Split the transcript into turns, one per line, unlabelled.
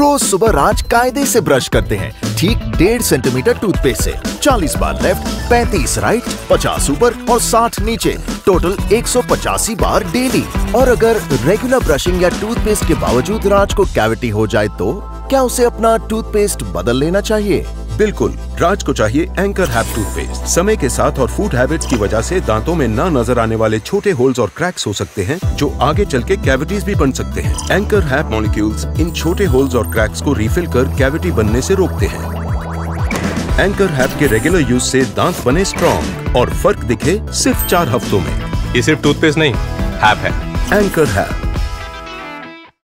रोज सुबह राज कायदे से ब्रश करते हैं, ठीक 1.5 सेंटीमीटर टूथपेस्ट से। 40 बार लेफ्ट, 35 राइट, 50 ऊपर और 60 नीचे, टोटल 185 बार डेली। और अगर रेगुलर ब्रशिंग या टूथपेस्ट के बावजूद राज को कैविटी हो जाए तो क्या उसे अपना टूथपेस्ट बदल लेना चाहिए?
बिल्कुल, राज को चाहिए एंकर हैप टूथपेस्ट। समय के साथ और फूड हैबिट्स की वजह से दांतों में ना नजर आने वाले छोटे होल्स और क्रैक्स हो सकते हैं, जो आगे चल के कैविटीज भी बन सकते हैं। एंकर हैप मॉलिक्यूल्स इन छोटे होल्स और क्रैक्स को रिफिल कर कैविटी बनने से रोकते हैं। एंकर हैप के रेगुलर यूज से दांत बने स्ट्रॉन्ग और फर्क दिखे सिर्फ 4 हफ्तों में।
ये सिर्फ टूथपेस्ट नहीं, हैप है।
एंकर हैप